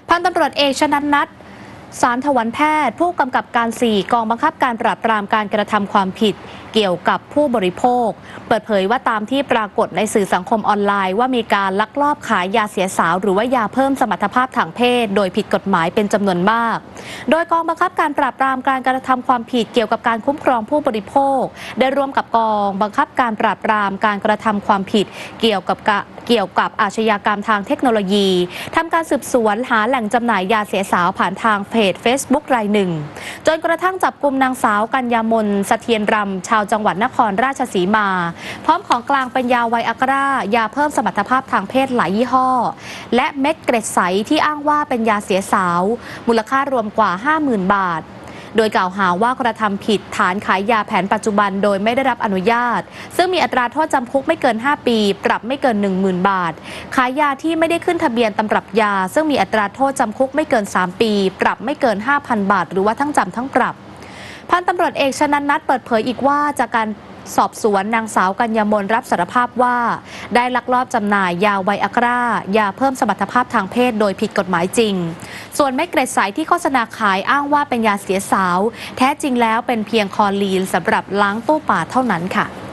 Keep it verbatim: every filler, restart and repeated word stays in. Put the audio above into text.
พันตำรวจเอกชนันท์ นัท สารถวันแพทย์ผู้กำกับการ สี่ กองบังคับการปราบปรามการกระทำความผิดเกี่ยวกับผู้บริโภคเปิดเผยว่าตามที่ปรากฏในสื่อสังคมออนไลน์ว่ามีการลักลอบขายยาเสียสาวหรือว่ายาเพิ่มสมรรถภาพทางเพศโดยผิดกฎหมายเป็นจำนวนมากโดยกองบังคับการปราบปรามการกระทำความผิดเกี่ยวกับการคุ้มครองผู้บริโภคได้ร่วมกับกองบังคับการปราบปรามการกระทำความผิดเกี่ยวกับเกี่ยวกับอาชญากรรมทางเทคโนโลยีทำการสืบสวนหาแหล่งจำหน่ายยาเสียสาวผ่านทางเพจ Facebook รายหนึ่งจนกระทั่งจับกุมนางสาวกัญญามนเสถียรรำชาวจังหวัดนครราชสีมาพร้อมของกลางเป็นยาไวอากร้ายาเพิ่มสมรรถภาพทางเพศหลายยี่ห้อและเม็ดเกร็ดใสที่อ้างว่าเป็นยาเสียสาวมูลค่ารวมกว่า ห้าหมื่น บาทโดยกล่าวหาว่ากระทำผิดฐานขายยาแผนปัจจุบันโดยไม่ได้รับอนุญาตซึ่งมีอัตราโทษจำคุกไม่เกินห้าปีปรับไม่เกิน หนึ่งหมื่น บาทขายยาที่ไม่ได้ขึ้นทะเบียนตำรับยาซึ่งมีอัตราโทษจำคุกไม่เกินสามปีปรับไม่เกิน ห้าพัน บาทหรือว่าทั้งจำทั้งปรับพันตำรวจเอกชนันท์ นัท เปิดเผยอีกว่าจากการสอบสวนนางสาวกัญญามนรับสารภาพว่าได้ลักลอบจำหน่ายยาไวอากร้ายาเพิ่มสมรรถภาพทางเพศโดยผิดกฎหมายจริงส่วนเม็ดเกร็ดใสที่โฆษณาขายอ้างว่าเป็นยาเสียสาวแท้จริงแล้วเป็นเพียงคอลีนสำหรับล้างตู้ป่าเท่านั้นค่ะ